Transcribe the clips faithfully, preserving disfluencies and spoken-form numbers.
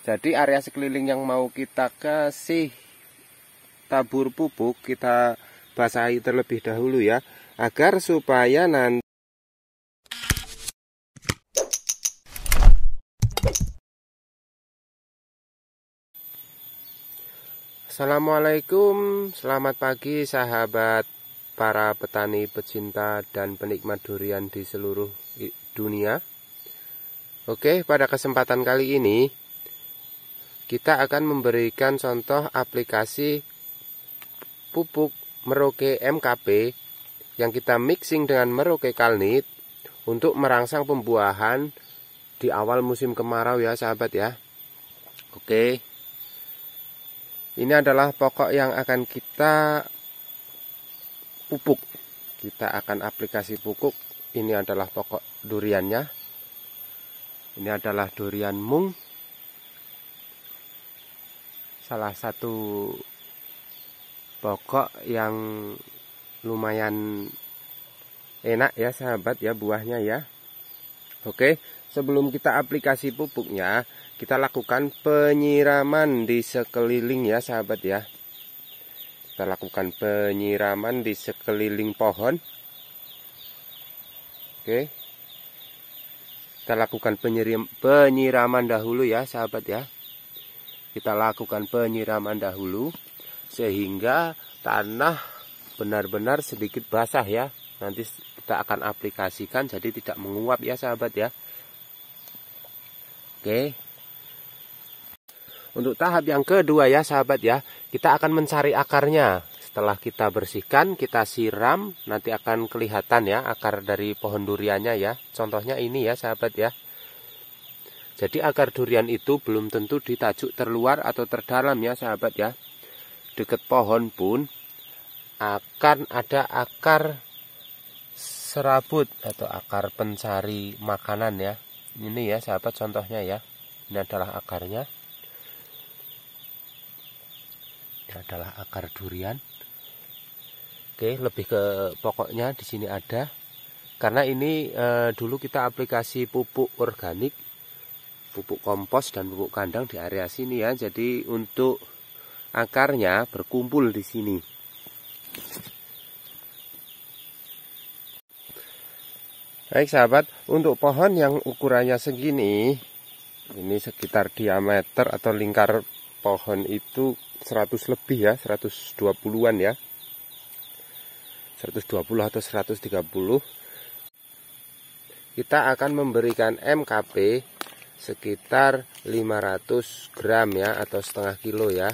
Jadi area sekeliling yang mau kita kasih tabur pupuk kita basahi terlebih dahulu ya, agar supaya nanti Assalamualaikum, selamat pagi sahabat para petani pecinta dan penikmat durian di seluruh dunia. Oke, pada kesempatan kali ini kita akan memberikan contoh aplikasi pupuk Merauke M K P yang kita mixing dengan Merauke Kalnit untuk merangsang pembuahan di awal musim kemarau ya sahabat ya. Oke, ini adalah pokok yang akan kita pupuk. Kita akan aplikasi pupuk. Ini adalah pokok duriannya. Ini adalah durian mung. Salah satu pokok yang lumayan enak ya sahabat ya buahnya ya. Oke, sebelum kita aplikasi pupuknya, kita lakukan penyiraman di sekeliling ya sahabat ya. Kita lakukan penyiraman di sekeliling pohon. Oke. Kita lakukan penyiram, penyiraman dahulu ya sahabat ya. Kita lakukan penyiraman dahulu sehingga tanah benar-benar sedikit basah ya. Nanti kita akan aplikasikan jadi tidak menguap ya sahabat ya. Oke. Untuk tahap yang kedua ya sahabat ya, kita akan mencari akarnya. Setelah kita bersihkan, kita siram, nanti akan kelihatan ya akar dari pohon duriannya ya. Contohnya ini ya sahabat ya. Jadi akar durian itu belum tentu ditajuk terluar atau terdalam ya sahabat ya. Dekat pohon pun akan ada akar serabut atau akar pencari makanan ya. Ini ya sahabat contohnya ya. Ini adalah akarnya. Ini adalah akar durian. Oke, lebih ke pokoknya di sini ada. Karena ini e, dulu kita aplikasi pupuk organik, pupuk kompos dan pupuk kandang di area sini ya. Jadi untuk akarnya berkumpul di sini. Baik sahabat, untuk pohon yang ukurannya segini, ini sekitar diameter atau lingkar pohon itu seratus lebih ya, seratus dua puluhan ya. seratus dua puluh atau seratus tiga puluh. Kita akan memberikan M K P sekitar lima ratus gram ya, atau setengah kilo ya.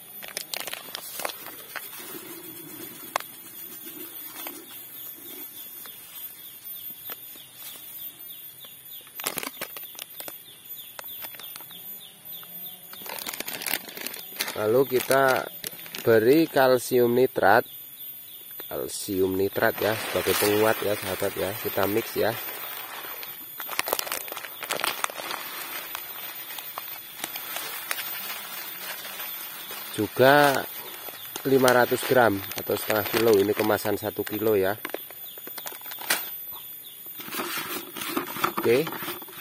Lalu kita beri kalsium nitrat, kalsium nitrat ya sebagai penguat ya sahabat ya. Kita mix ya. Juga lima ratus gram atau setengah kilo, ini kemasan satu kilo ya. Oke.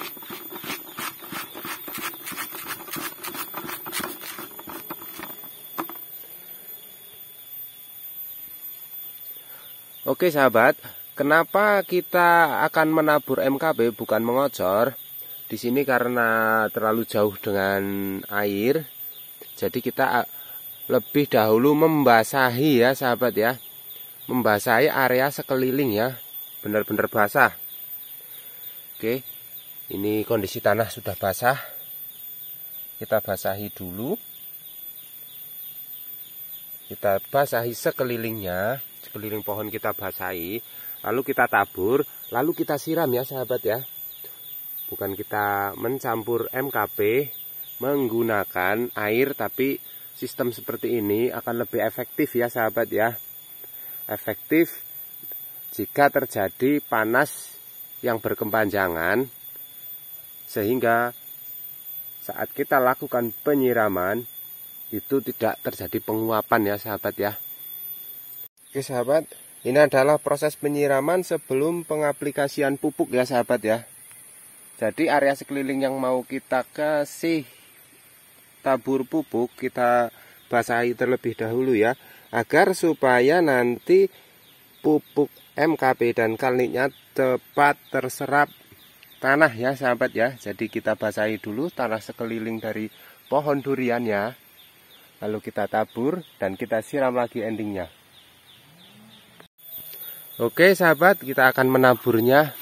Oke sahabat, kenapa kita akan menabur M K P bukan mengocor? Di sini karena terlalu jauh dengan air, jadi kita lebih dahulu membasahi ya sahabat ya, membasahi area sekeliling ya, benar-benar basah. Oke, ini kondisi tanah sudah basah, kita basahi dulu, kita basahi sekelilingnya. Sekeliling pohon kita basahi, lalu kita tabur, lalu kita siram ya sahabat ya. Bukan kita mencampur M K P menggunakan air, tapi sistem seperti ini akan lebih efektif ya sahabat ya. Efektif jika terjadi panas yang berkepanjangan, sehingga saat kita lakukan penyiraman itu tidak terjadi penguapan ya sahabat ya. Oke sahabat, ini adalah proses penyiraman sebelum pengaplikasian pupuk ya sahabat ya. Jadi area sekeliling yang mau kita kasih tabur pupuk kita basahi terlebih dahulu ya, agar supaya nanti pupuk M K P dan kalnitnya cepat terserap tanah ya sahabat ya. Jadi kita basahi dulu tanah sekeliling dari pohon duriannya, lalu kita tabur dan kita siram lagi endingnya. Oke sahabat, kita akan menaburnya.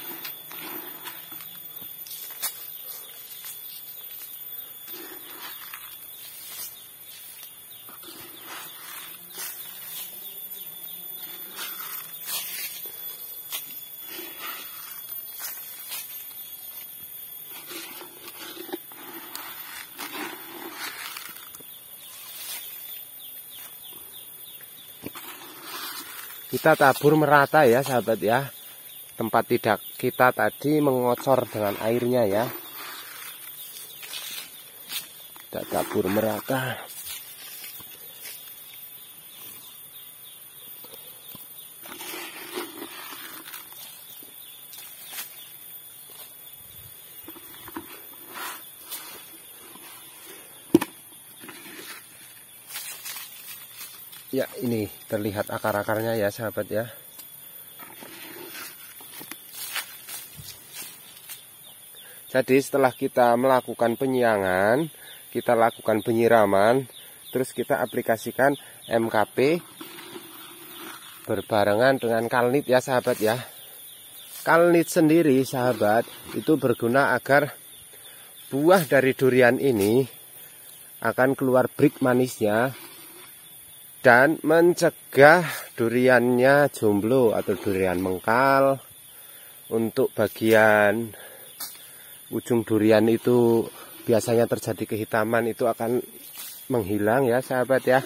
Kita tabur merata ya sahabat ya. Tempat tidak kita tadi mengocor dengan airnya ya. Kita tabur merata. Ya, ini terlihat akar-akarnya ya sahabat ya. Jadi setelah kita melakukan penyiangan, kita lakukan penyiraman, terus kita aplikasikan M K P berbarengan dengan kalnit ya sahabat ya. Kalnit sendiri sahabat itu berguna agar buah dari durian ini akan keluar brik manisnya dan mencegah duriannya jomblo atau durian mengkal. Untuk bagian ujung durian itu biasanya terjadi kehitaman, itu akan menghilang ya sahabat ya.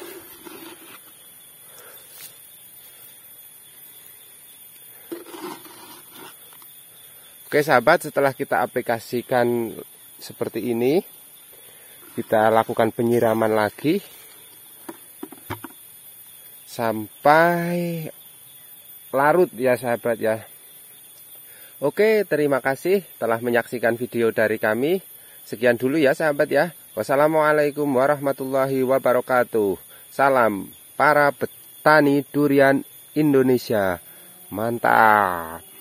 Oke sahabat, setelah kita aplikasikan seperti ini, kita lakukan penyiraman lagi sampai larut ya sahabat ya. Oke, terima kasih telah menyaksikan video dari kami. Sekian dulu ya sahabat ya. Wassalamualaikum warahmatullahi wabarakatuh. Salam para petani durian Indonesia. Mantap.